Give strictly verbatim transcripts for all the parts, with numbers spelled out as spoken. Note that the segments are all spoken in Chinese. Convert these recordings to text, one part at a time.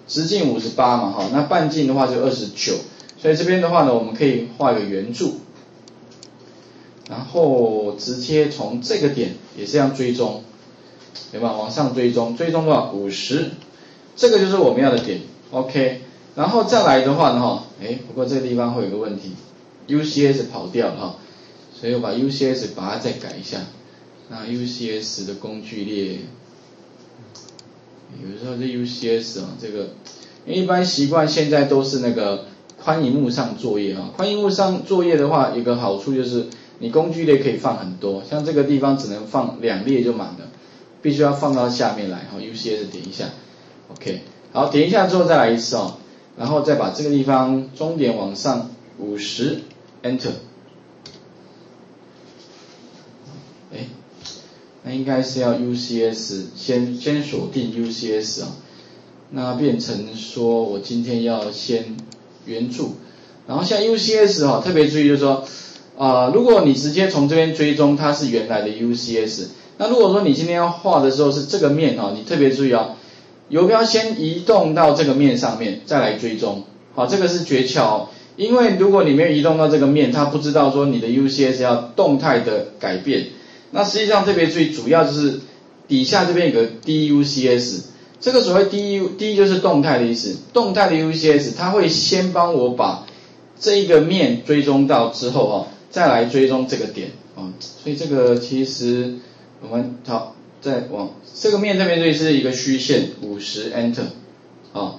直径五十八嘛哈，那半径的话就二十九，所以这边的话呢，我们可以画一个圆柱，然后直接从这个点也是这样追踪，对吧？往上追踪，追踪多少？五十，这个就是我们要的点 ，OK。然后再来的话呢哈，哎，不过这个地方会有个问题 ，U C S 跑掉了哈，所以我把 U C S 把它再改一下。那 U C S 的工具列，有时候这 U C S 啊，这个因为一般习惯现在都是那个宽萤幕上作业啊，宽萤幕上作业的话，有个好处就是你工具列可以放很多，像这个地方只能放两列就满了，必须要放到下面来哈 ，U C S 点一下 ，OK， 好，点一下之后再来一次哦。然后再把这个地方终点往上五十 Enter， 哎，那应该是要 U C S 先先锁定 U C S 啊，那变成说我今天要先圆柱，然后像 U C S 哈、哦，特别注意就是说啊、呃，如果你直接从这边追踪它是原来的 U C S， 那如果说你今天要画的时候是这个面哈、哦，你特别注意啊。游标先移动到这个面上面，再来追踪，好，这个是诀窍哦。因为如果你没有移动到这个面，它不知道说你的 U C S 要动态的改变。那实际上特别注意，主要就是底下这边有个 D U C S， 这个所谓 D U D 就是动态的意思，动态的 U C S 它会先帮我把这一个面追踪到之后哦，再来追踪这个点哦，所以这个其实我们好。再往这个面这边，这里是一个虚线，五十 Enter， 啊，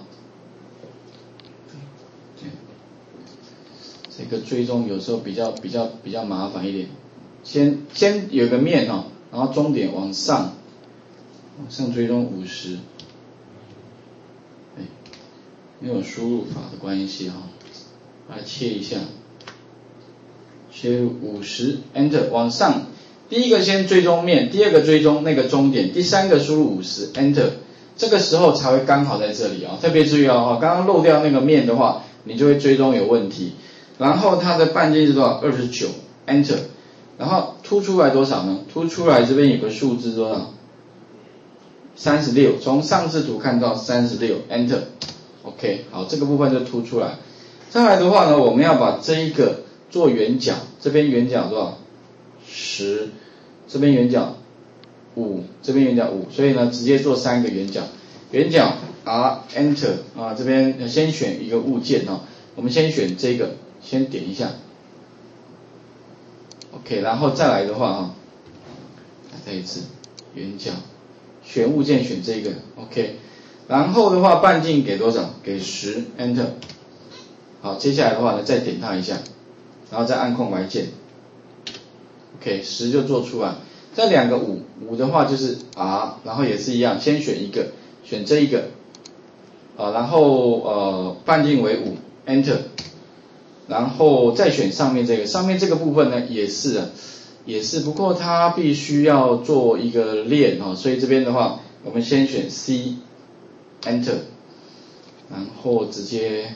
这个追踪有时候比较比较比较麻烦一点。先先有个面哈，然后终点往上，往上追踪五十，哎，因为有输入法的关系哈，把它切一下，切五十 Enter 往上。第一个先追踪面，第二个追踪那个终点，第三个输入五十 Enter， 这个时候才会刚好在这里啊、哦，特别注意哦，刚刚漏掉那个面的话，你就会追踪有问题。然后它的半径是多少？二十九 Enter， 然后凸出来多少呢？凸出来这边有个数字多少？三十六，从上视图看到三十六 Enter， OK， 好，这个部分就凸出来。再来的话呢，我们要把这一个做圆角，这边圆角多少？十，这边圆角五，这边圆角五，所以呢，直接做三个圆角，圆角 R Enter 啊，这边先选一个物件啊，我们先选这个，先点一下 ，OK， 然后再来的话啊，再一次圆角，选物件选这个 ，OK， 然后的话半径给多少？给十 Enter， 好，接下来的话呢，再点它一下，然后再按空白键。OK， 十就做出来，再两个五，五的话就是 R， 然后也是一样，先选一个，选这一个，啊，然后呃半径为五 ，Enter， 然后再选上面这个，上面这个部分呢也是啊，也是，不过它必须要做一个链啊，所以这边的话，我们先选 C，Enter， 然后直接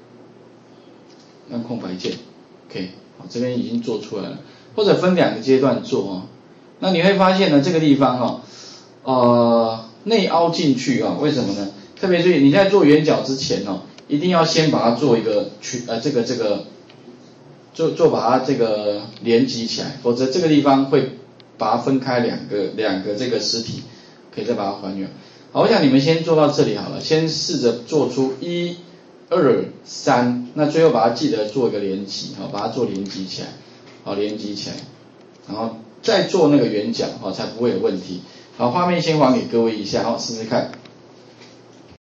按空白键 ，OK， 好，这边已经做出来了。或者分两个阶段做哦，那你会发现呢，这个地方哦，呃，内凹进去啊、哦，为什么呢？特别注意，你在做圆角之前哦，一定要先把它做一个区呃，这个这个，做做把它这个连接起来，否则这个地方会把它分开两个两个这个实体，可以再把它还原。好，我想你们先做到这里好了，先试着做出一、二、三，那最后把它记得做一个连接，好，把它做连接起来。好，连接起来，然后再做那个圆角，好，才不会有问题。好，画面先还给各位一下，好，试试看。